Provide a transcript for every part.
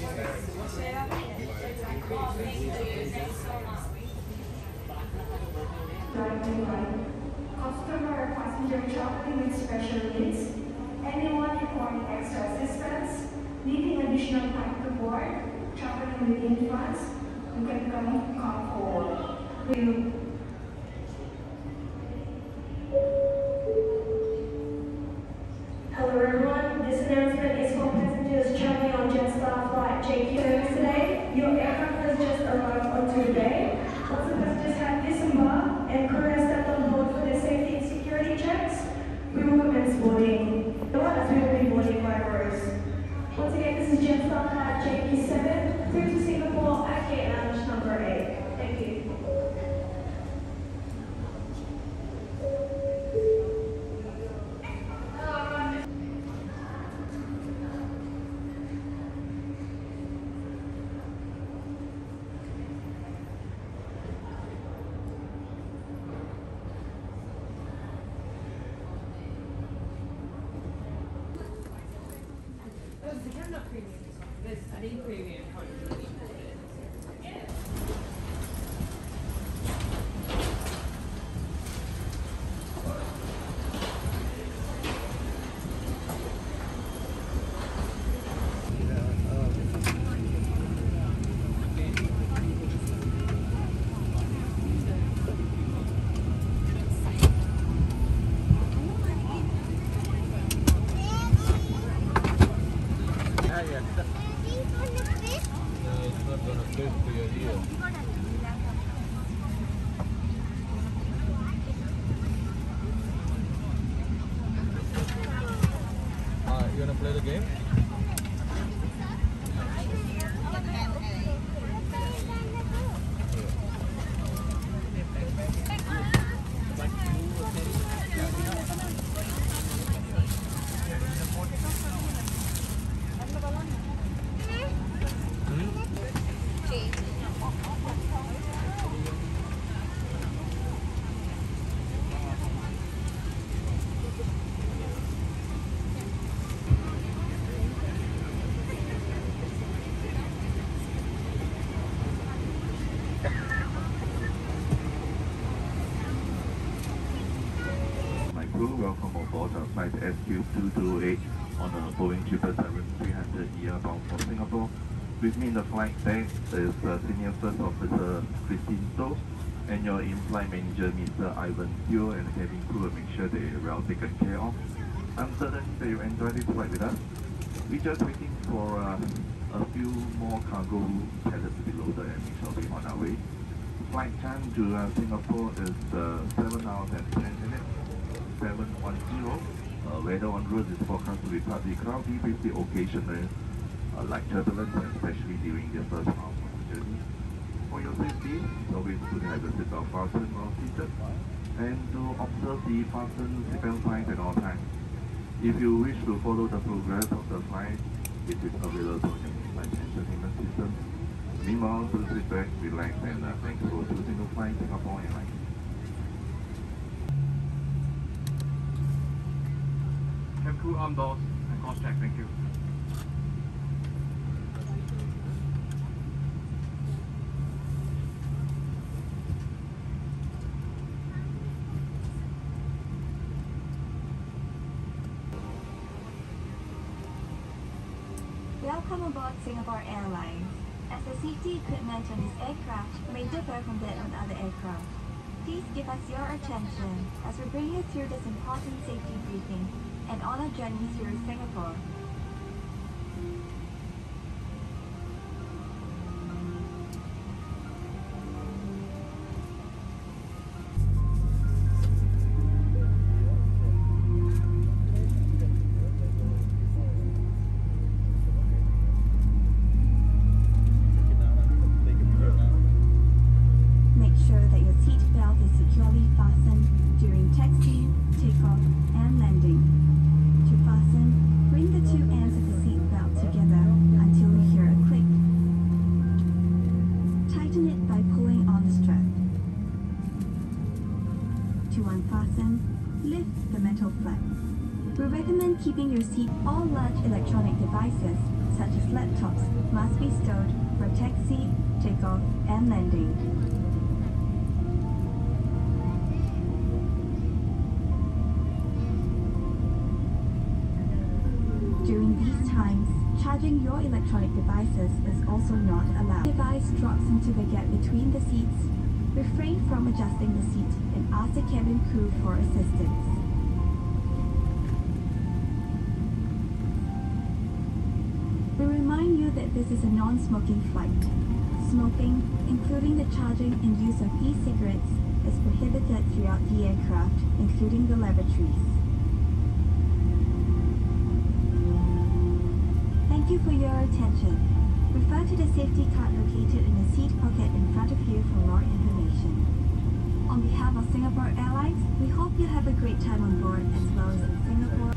Customer or passenger traveling with special needs, anyone requiring extra assistance, needing additional time to board, traveling with infants, you can come forward. Hello everyone, this announcement is for passengers traveling on Jetstar flight JQ today. Your aircraft has just arrived on today. Once the passengers have disembarked and crew has stepped on board for their safety and security checks, we will commence boarding. As we will be boarding by rows. Once again, this is Jetstar flight JQ7 through to Singapore at gate lounge number 8. Thank you. You wanna play the game? Welcome aboard flight SQ228 on a Boeing 777-300ER bound for Singapore. With me in the flight deck is Senior First Officer Christine So and your in-flight manager Mr. Ivan Teo, and the cabin crew will make sure they are well taken care of. I'm certain that you enjoyed this flight with us. We're just waiting for a few more cargo pallets to be loaded and we shall be on our way. Flight time to Singapore is 7 hours and 10 minutes. 710. Weather on road is forecast to be partly cloudy with the occasional light turbulence, especially during the first half of the journey. For your safety, it's always good to have your seatbelt fastened while seated and to observe the fasten seatbelt signs at all times. If you wish to follow the progress of the flight, it is available in your flight entertainment system. Meanwhile, do sit back, relax, and thanks for choosing to fly Singapore Airlines. Crew arm doors and cost check, thank you. Welcome aboard Singapore Airlines. As the safety equipment on this aircraft may differ from that on other aircraft, please give us your attention as we bring you through this important safety briefing and on our journey through Singapore. Make sure that your seat belt is securely fastened during taxi, takeoff, and landing. To fasten, bring the two ends of the seat belt together until you hear a click. Tighten it by pulling on the strap. To unfasten, lift the metal flap. We recommend keeping your seat all large electronic devices such as laptops, must be stowed for taxi, takeoff, and landing. During these times, charging your electronic devices is also not allowed. If the device drops into the gap between the seats, refrain from adjusting the seat and ask the cabin crew for assistance. We remind you that this is a non-smoking flight. Smoking, including the charging and use of e-cigarettes, is prohibited throughout the aircraft, including the lavatories. Thank you for your attention. Refer to the safety card located in the seat pocket in front of you for more information. On behalf of Singapore Airlines, we hope you have a great time on board as well as in Singapore.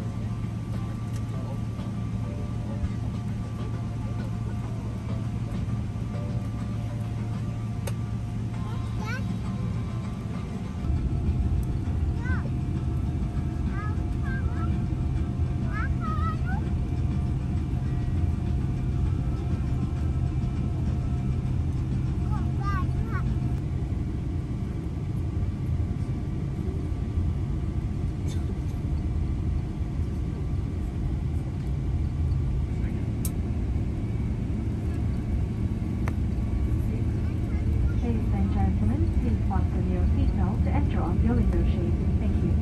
Ladies and gentlemen, please fasten your seatbelt and draw up your window shade. Thank you.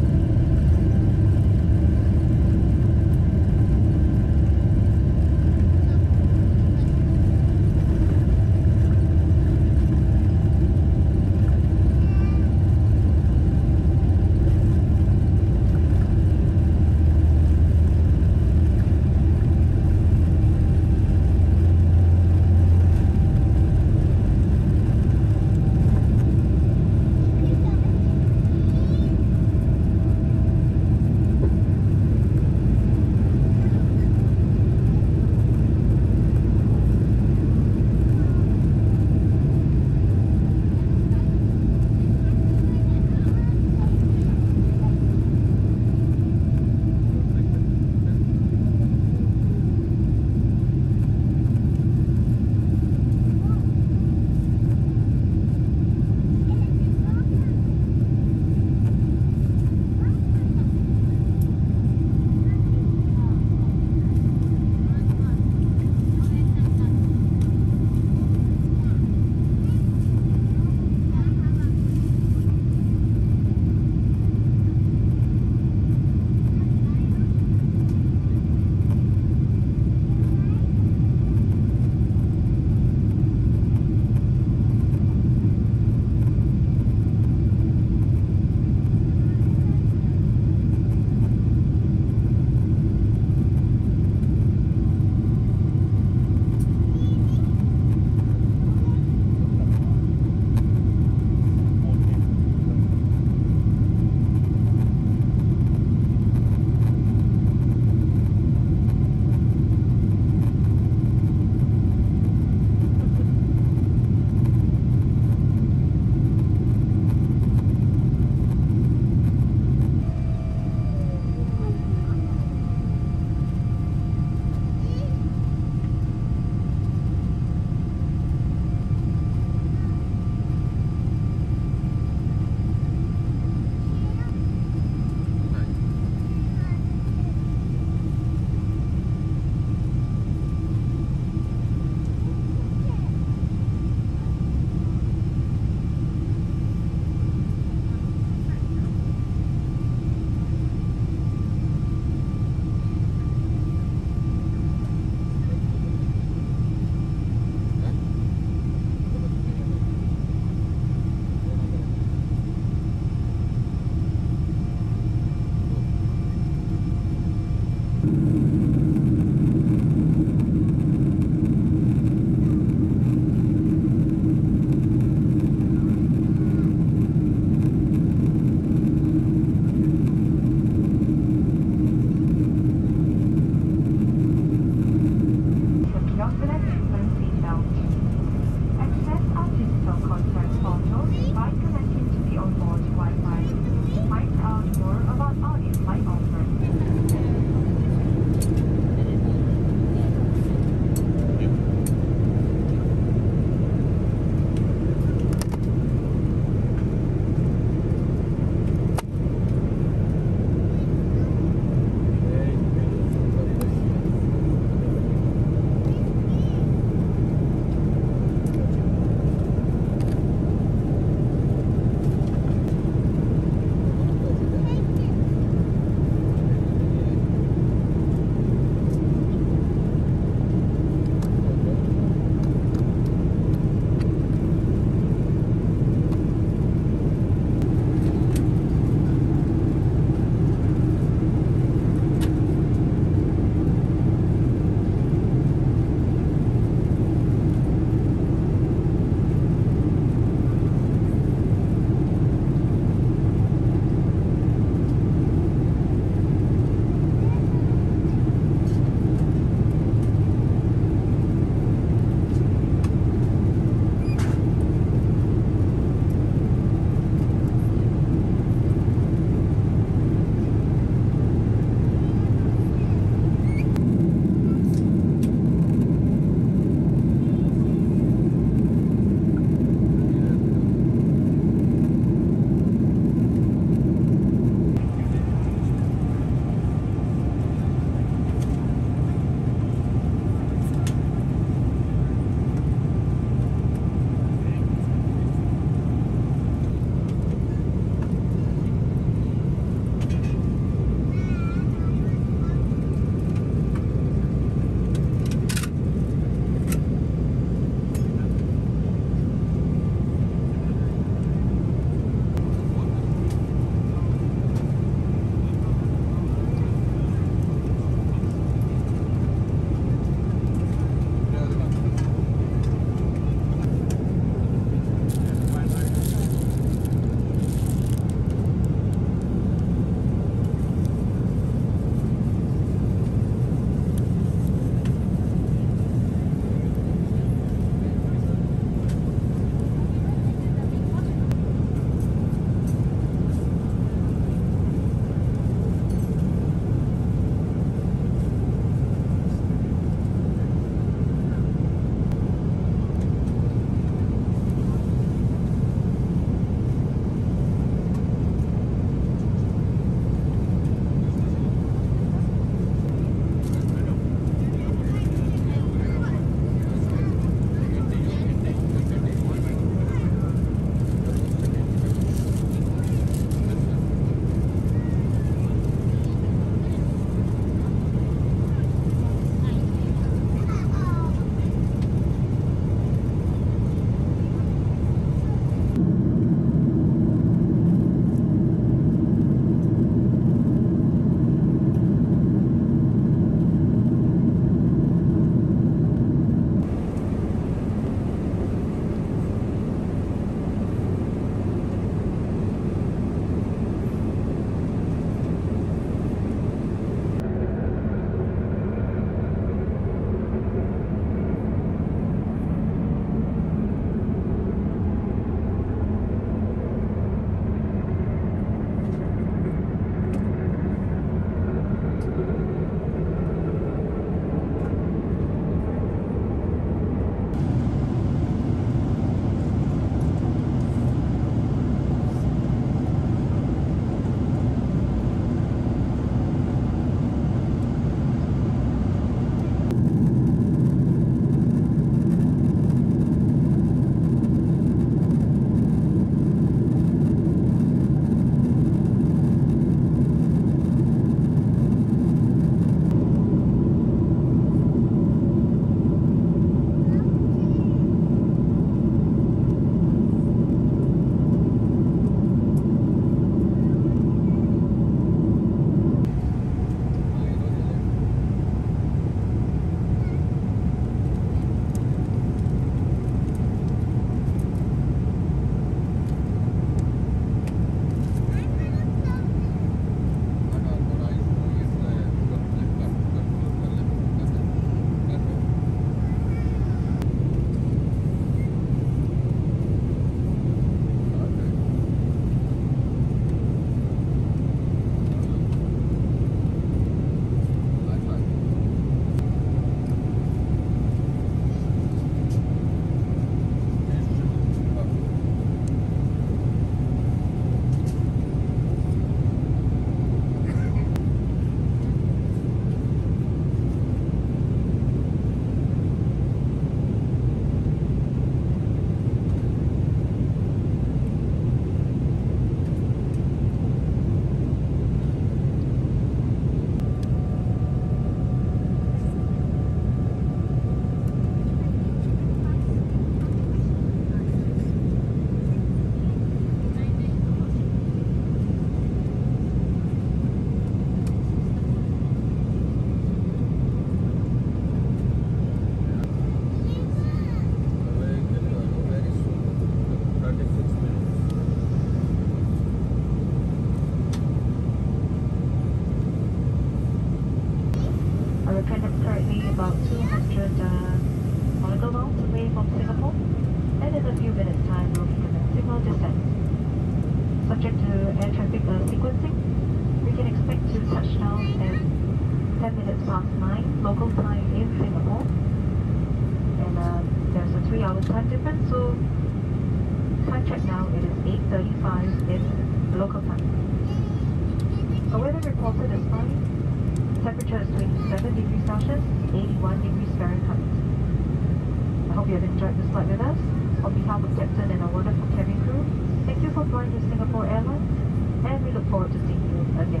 about 200 nautical miles away from Singapore, and in a few minutes' time we'll be commencing our descent. Subject to air traffic sequencing, we can expect to touch down at 10 minutes past 9 local time in Singapore, and there's a 3-hour time difference, so time check now it is 8:35 in local time. The weather reported is fine. Temperature is 27 degrees Celsius, 81 degrees Fahrenheit. I hope you have enjoyed this flight with us. On behalf of Captain and our wonderful cabin crew, thank you for flying with Singapore Airlines, and we look forward to seeing you again.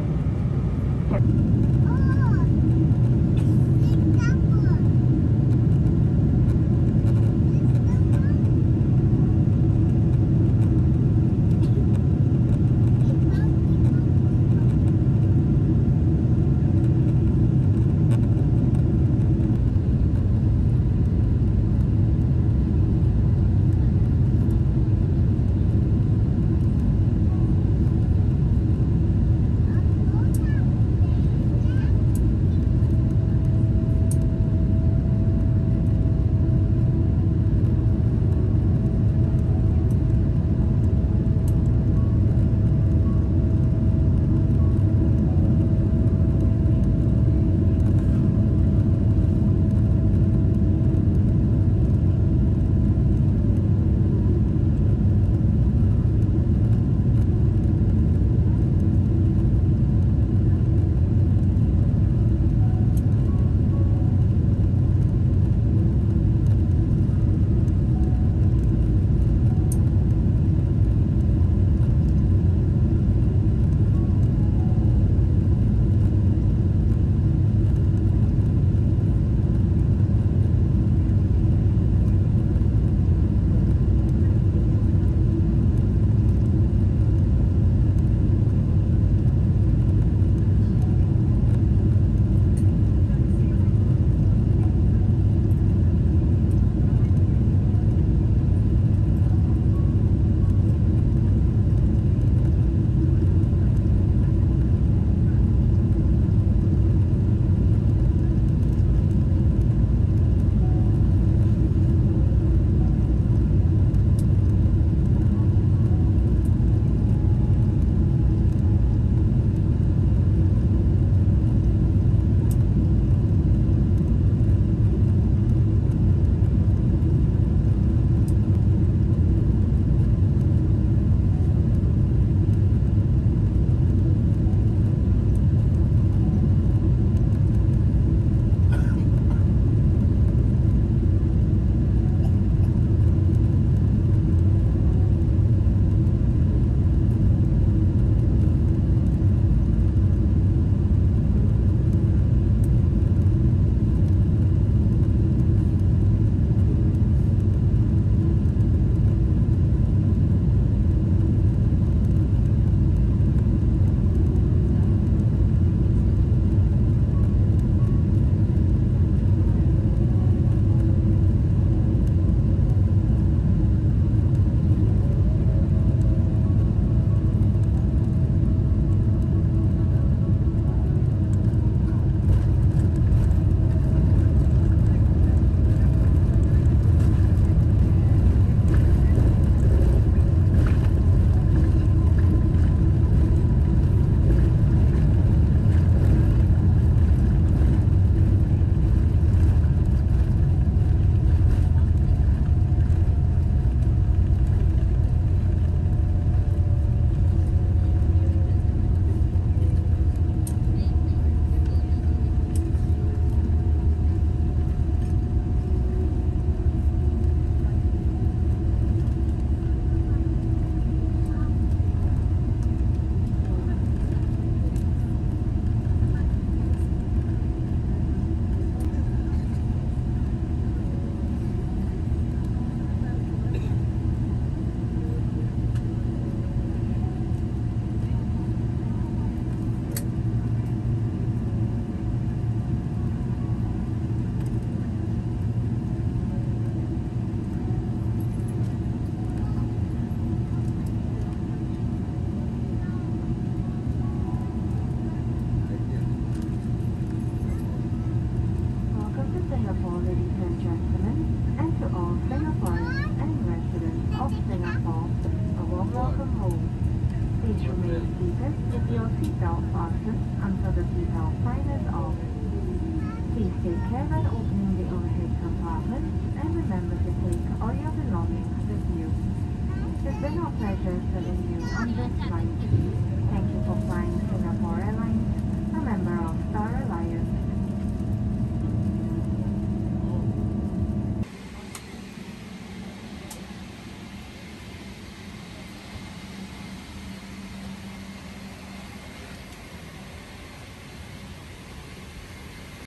seatbelt fastened until the seatbelt sign is off. Please take care when opening the overhead compartment and remember to take all your belongings with you. It's been our pleasure serving you on this flight. Thank you for flying